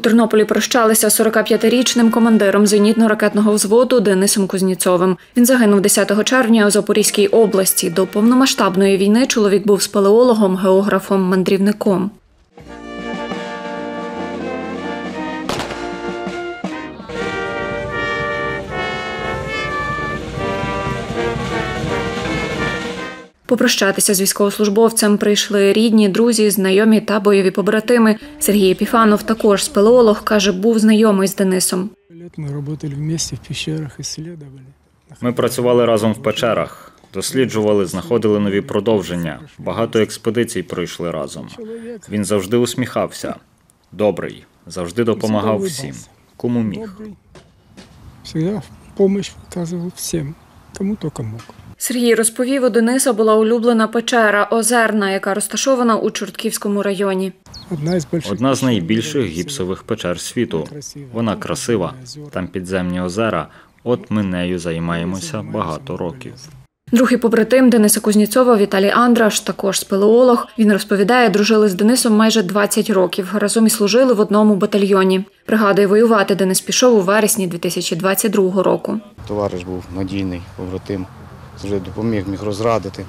Тернополі прощалися з 45-річним командиром зенітно-ракетного взводу Денисом Кузнєцовим. Він загинув 10 червня у Запорізькій області. До повномасштабної війни чоловік був спелеологом, географом, мандрівником. Попрощатися з військовослужбовцем прийшли рідні, друзі, знайомі та бойові побратими. Сергій Епіфанов, також спелеолог, каже, був знайомий з Денисом. Ми працювали разом в печерах, досліджували, знаходили нові продовження. Багато експедицій пройшли разом. Він завжди усміхався. Добрий, завжди допомагав всім, кому міг. Завжди допомогу оказував всім, кому тільки мог. Сергій розповів, у Дениса була улюблена печера Озерна, яка розташована у Чортківському районі. Одна з найбільших гіпсових печер світу. Вона красива, там підземні озера, от ми нею займаємося багато років. Другий побратим Дениса Кузнєцова Віталій Андраш, також спелеолог. Він розповідає, дружили з Денисом майже 20 років. Разом і служили в одному батальйоні. Пригадує, воювати Денис пішов у вересні 2022 року. Товариш був надійний, побратим. Завжди допоміг, міг розрадити.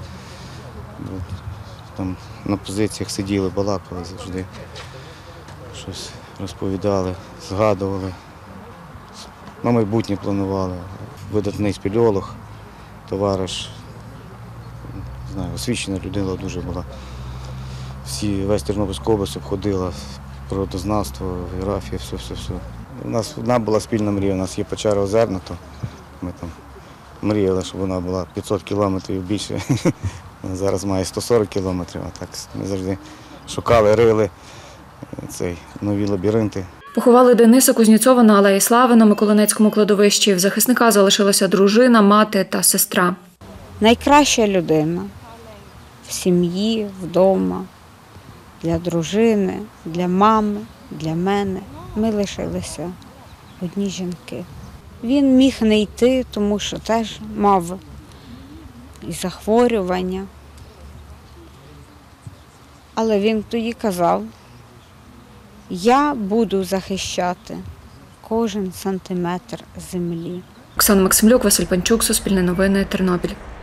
Там на позиціях сиділи, балакали завжди. Щось розповідали, згадували. На майбутнє планували. Видатний спелеолог, товариш. Не знаю, освічена людина дуже була. Весь Тернопільську область обходила, природознавство, географія, все. У нас одна була спільна мрія, у нас є печера Озерна, то ми там мріяли, щоб вона була 500 кілометрів більше. Зараз має 140 кілометрів. А так ми завжди шукали, рили нові лабіринти. Поховали Дениса Кузнєцова на Алеї Слави на Миколинецькому кладовищі. В захисника залишилася дружина, мати та сестра. Найкраща людина в сім'ї, вдома, для дружини, для мами, для мене. Ми лишилися одні жінки. Він міг не йти, тому що теж мав і захворювання. Але він тоді казав, я буду захищати кожен сантиметр землі. Оксана Максимлюк, Василь Панчук, Суспільне новини, Тернопіль.